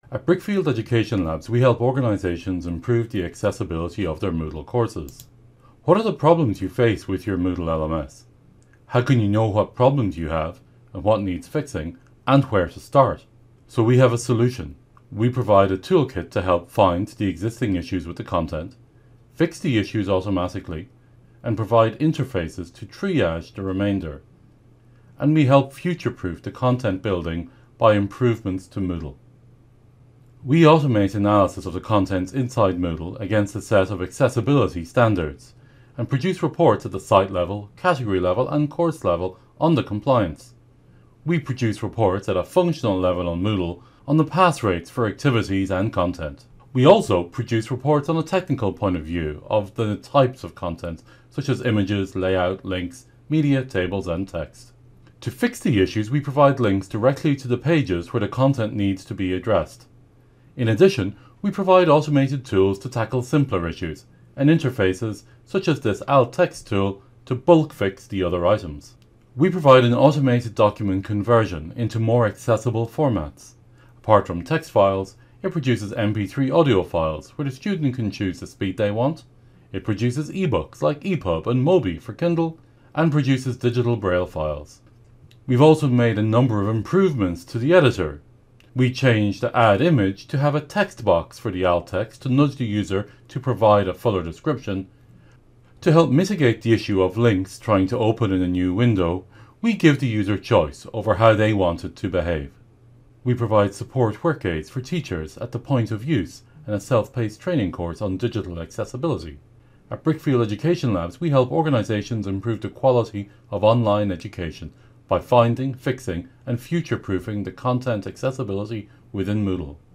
At Brickfield Education Labs, we help organizations improve the accessibility of their Moodle courses. What are the problems you face with your Moodle LMS? How can you know what problems you have and what needs fixing and where to start? So we have a solution. We provide a toolkit to help find the existing issues with the content, fix the issues automatically, and provide interfaces to triage the remainder. And we help future-proof the content building by improvements to Moodle. We automate analysis of the contents inside Moodle against a set of accessibility standards and produce reports at the site level, category level and course level on the compliance. We produce reports at a functional level on Moodle on the pass rates for activities and content. We also produce reports on a technical point of view of the types of content such as images, layout, links, media, tables and text. To fix the issues, we provide links directly to the pages where the content needs to be addressed. In addition, we provide automated tools to tackle simpler issues and interfaces such as this alt text tool to bulk fix the other items. We provide an automated document conversion into more accessible formats. Apart from text files, it produces MP3 audio files where the student can choose the speed they want. It produces ebooks like EPUB and Mobi for Kindle and produces digital braille files. We've also made a number of improvements to the editor. We changed the add image to have a text box for the alt text to nudge the user to provide a fuller description. To help mitigate the issue of links trying to open in a new window, we give the user choice over how they want it to behave. We provide support work aids for teachers at the point of use and a self-paced training course on digital accessibility. At Brickfield Education Labs, we help organizations improve the quality of online education by finding, fixing and future-proofing the content accessibility within Moodle.